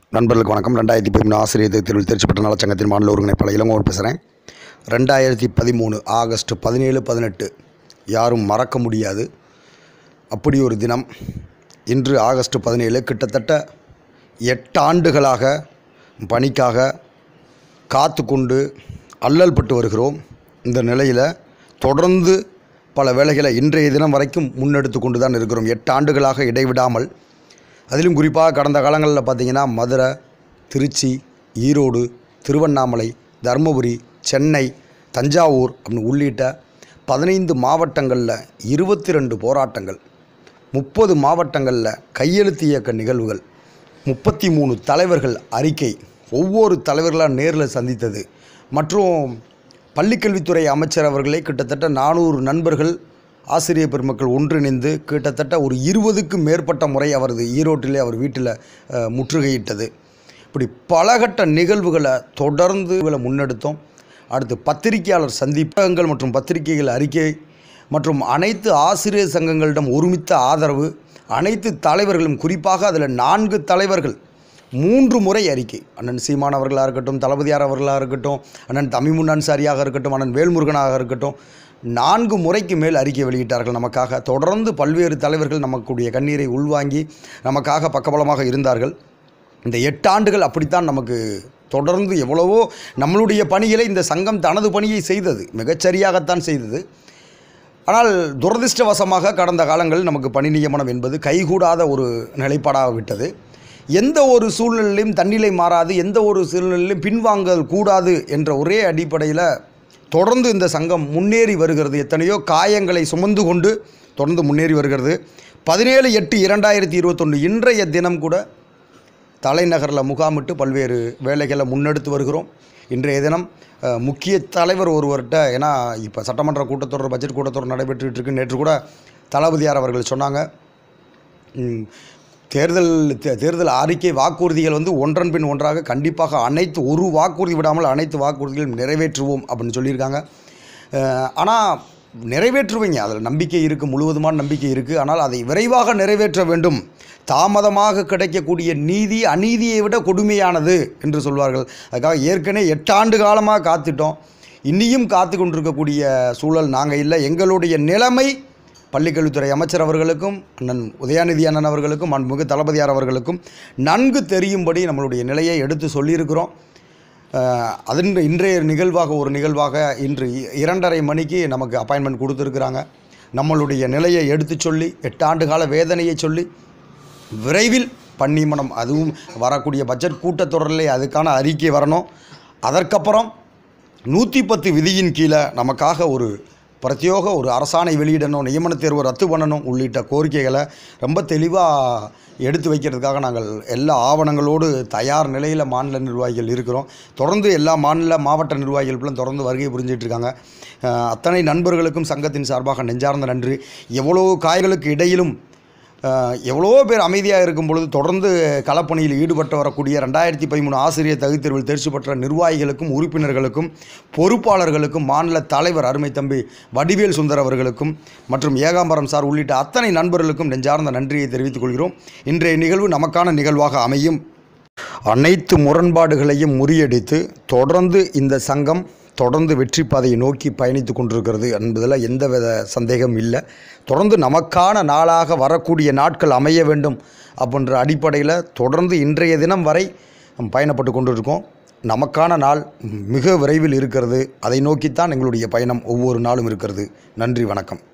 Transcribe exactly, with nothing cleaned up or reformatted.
நண்பர்களுக்கு வணக்கம். ரெண்டாயிரத்தி பதிமூணு ஆசிரியர் தேர்வில் தேர்ச்சி பெற்ற நலச்சங்கத்தின் மாநில ஒருங்கிணைப்பாளர் இளங்கோவன் பேசுகிறேன். ரெண்டாயிரத்தி பதிமூணு ஆகஸ்ட் பதினேழு பதினெட்டு யாரும் மறக்க முடியாது. அப்படி ஒரு தினம். இன்று ஆகஸ்ட் பதினேழு. கிட்டத்தட்ட எட்டு ஆண்டுகளாக பணிக்காக காத்து கொண்டு அல்லல் பட்டு வருகிறோம். இந்த நிலையில் தொடர்ந்து பல வேலைகளை இன்றைய தினம் வரைக்கும் முன்னெடுத்து கொண்டு தான் இருக்கிறோம். எட்டு ஆண்டுகளாக இடைவிடாமல். அதிலும் குறிப்பாக கடந்த காலங்களில் பார்த்திங்கன்னா மதுரை, திருச்சி, ஈரோடு, திருவண்ணாமலை, தருமபுரி, சென்னை, தஞ்சாவூர் அப்படின்னு உள்ளிட்ட பதினைந்து மாவட்டங்களில் இருபத்தி ரெண்டு போராட்டங்கள், முப்பது மாவட்டங்களில் கையெழுத்து இயக்க நிகழ்வுகள், முப்பத்தி மூணு தலைவர்கள் அறிக்கை, ஒவ்வொரு தலைவர்களாக நேரில் சந்தித்தது மற்றும் பள்ளிக்கல்வித்துறை அமைச்சர் அவர்களை கிட்டத்தட்ட நானூறு நண்பர்கள் ஆசிரியர் பெருமக்கள் ஒன்றிணைந்து கிட்டத்தட்ட ஒரு இருபதுக்கும் மேற்பட்ட முறை அவரது ஈரோட்டிலே அவர் வீட்டில் முற்றுகையிட்டது. இப்படி பலகட்ட நிகழ்வுகளை தொடர்ந்து முன்னெடுத்தோம். அடுத்து பத்திரிகையாளர் சந்திப்பகங்கள் மற்றும் பத்திரிகைகள் அறிக்கை மற்றும் அனைத்து ஆசிரியர் சங்கங்களிடம் ஒருமித்த ஆதரவு, அனைத்து தலைவர்களும், குறிப்பாக அதில் நான்கு தலைவர்கள் மூன்று முறை அறிக்கை, அண்ணன் சீமான் அவர்களாக இருக்கட்டும், தளபதியார் அவர்களாக இருக்கட்டும், அண்ணன் தமிமுன் அன்சாரியாக இருக்கட்டும், அண்ணன் வேல்முருகனாக இருக்கட்டும், நான்கு முறைக்கு மேல் அறிக்கை வெளியிட்டார்கள். நமக்காக தொடர்ந்து பல்வேறு தலைவர்கள் நமக்குடைய கண்ணீரை உள்வாங்கி நமக்காக பக்கபலமாக இருந்தார்கள். இந்த எட்டு ஆண்டுகள் அப்படித்தான் நமக்கு தொடர்ந்து எவ்வளவோ நம்மளுடைய பணிகளை இந்த சங்கம் தனது பணியை செய்தது, மிகச்சரியாகத்தான் செய்தது. ஆனால் துரதிர்ஷ்டவசமாக கடந்த காலங்களில் நமக்கு பணி நியமனம் என்பது கைகூடாத ஒரு நிலைப்பாடாக விட்டது. எந்த ஒரு சூழ்நிலையிலும் தன்னிலை மாறாது, எந்த ஒரு சூழ்நிலையிலும் பின்வாங்கல் கூடாது என்ற ஒரே அடிப்படையில் தொடர்ந்து இந்த சங்கம் முன்னேறி வருகிறது. எத்தனையோ காயங்களை சுமந்து கொண்டு தொடர்ந்து முன்னேறி வருகிறது. பதினேழு எட்டு இரண்டாயிரத்தி இருபத்தொன்று இன்றைய தினம் கூட தலைநகரில் முகாமிட்டு பல்வேறு வேலைகளை முன்னெடுத்து வருகிறோம். இன்றைய தினம் முக்கிய தலைவர் ஒருவர்கிட்ட, ஏன்னா இப்போ சட்டமன்ற கூட்டத்தொடர், பட்ஜெட் கூட்டத்தொடர் நடைபெற்றுட்டு இருக்கு. நேற்று கூட தளபதியார் அவர்கள் சொன்னாங்க, தேர்தல் தேர்தல் அறிக்கை வாக்குறுதிகள் வந்து ஒன்றன் பின் ஒன்றாக கண்டிப்பாக அனைத்து ஒரு வாக்குறுதி விடாமல் அனைத்து வாக்குறுதிகளும் நிறைவேற்றுவோம் அப்படின்னு சொல்லியிருக்காங்க. ஆனால் நிறைவேற்றுவீங்க, அதில் நம்பிக்கை இருக்குது, முழுவதுமான நம்பிக்கை இருக்குது. ஆனால் அதை விரைவாக நிறைவேற்ற வேண்டும். தாமதமாக கிடைக்கக்கூடிய நீதி அநீதியை விட கொடுமையானது என்று சொல்வார்கள். அதுக்காக ஏற்கனவே எட்டு ஆண்டு காலமாக காத்துட்டோம். இன்னியும் காத்து கொண்டிருக்கக்கூடிய சூழல் நாங்கள் இல்லை. எங்களுடைய நிலைமை பள்ளிக்கல்வித்துறை அமைச்சர் அவர்களுக்கும், அண்ணன் உதயாநிதி அண்ணன் அவர்களுக்கும், மிகு தளபதியார் அவர்களுக்கும் நன்கு தெரியும்படி நம்மளுடைய நிலையை எடுத்து சொல்லியிருக்கிறோம். அதன் இன்றைய நிகழ்வாக ஒரு நிகழ்வாக இன்று இரண்டரை மணிக்கு நமக்கு அப்பாயின்மெண்ட் கொடுத்துருக்குறாங்க. நம்மளுடைய நிலையை எடுத்து சொல்லி, எட்டு ஆண்டு கால வேதனையை சொல்லி, விரைவில் பணிமனம், அதுவும் வரக்கூடிய பட்ஜெட் கூட்டத்தொடரிலே அதுக்கான அறிக்கை வரணும். அதற்கப்புறம் நூற்றி பத்து விதியின் கீழே நமக்காக ஒரு பிரத்யோக ஒரு அரசாணை வெளியிடணும், நியமன தேர்வு ரத்து பண்ணணும் உள்ளிட்ட கோரிக்கைகளை ரொம்ப தெளிவாக எடுத்து வைக்கிறதுக்காக நாங்கள் எல்லா ஆவணங்களோடு தயார் நிலையில் மாநில நிர்வாகிகள் இருக்கிறோம். தொடர்ந்து எல்லா மாநில மாவட்ட நிர்வாகிகளும் தொடர்ந்து வருகை புரிஞ்சிட்ருக்காங்க. அத்தனை நண்பர்களுக்கும் சங்கத்தின் சார்பாக நெஞ்சார்ந்த நன்றி. எவ்வளோ காய்களுக்கு இடையிலும் எவ்வளோ பேர் அமைதியாக இருக்கும் பொழுது தொடர்ந்து களப்பணியில் ஈடுபட்டு வரக்கூடிய ரெண்டாயிரத்தி பதிமூணு ஆசிரியர் தகுதி தேர்வில் தேர்ச்சி பெற்ற நிர்வாகிகளுக்கும், உறுப்பினர்களுக்கும், பொறுப்பாளர்களுக்கும், மாநில தலைவர் அருமை தம்பி வடிவேல் சுந்தர் அவர்களுக்கும் மற்றும் ஏகாம்பரம் சார் உள்ளிட்ட அத்தனை நண்பர்களுக்கும் நெஞ்சார்ந்த நன்றியை தெரிவித்துக் கொள்கிறோம். இன்றைய நிகழ்வு நமக்கான நிகழ்வாக அமையும். அனைத்து முரண்பாடுகளையும் முறியடித்து தொடர்ந்து இந்த சங்கம் தொடர்ந்து வெற்றி பாதையை நோக்கி பயணித்து கொண்டிருக்கிறது என்பதில் எந்தவித சந்தேகம் இல்லை. தொடர்ந்து நமக்கான நாளாக வரக்கூடிய நாட்கள் அமைய வேண்டும் அப்படின்ற அடிப்படையில் தொடர்ந்து இன்றைய தினம் வரை பயணப்பட்டு கொண்டிருக்கோம். நமக்கான நாள் மிக விரைவில் இருக்கிறது. அதை நோக்கித்தான் எங்களுடைய பயணம் ஒவ்வொரு நாளும் இருக்கிறது. நன்றி, வணக்கம்.